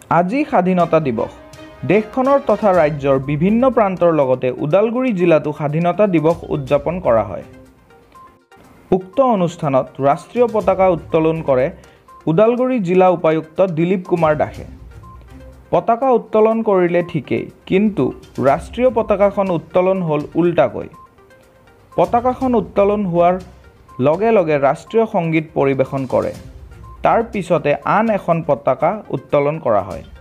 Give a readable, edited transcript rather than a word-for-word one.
আজি স্বাধীনতা দিৱস। দেশখনৰ তথা ৰাজ্যৰ বিভিন্ন প্ৰান্তৰ লগতে ওদালগুৰি জিলাতো স্বাধীনতা দিৱস উদযাপন কৰা হয়। উক্ত অনুষ্ঠানত ৰাষ্ট্ৰীয় পতাকা উত্তোলন কৰে ওদালগুৰি জিলা উপায়ুক্ত দিলীপ কুমাৰ দাসে। পতাকা উত্তোলন কৰিলে ঠিকেই, কিন্তু ৰাষ্ট্ৰীয় পতাকাখন উত্তোলন হ'ল উল্টাকৈ। পতাকাখন উত্তোলন হোৱাৰ লগে লগে ৰাষ্ট্ৰীয় সংগীত পৰিৱেশন কৰে। তাৰ পিছতে আন এখন পতাকা উত্তোলন কৰা হয়।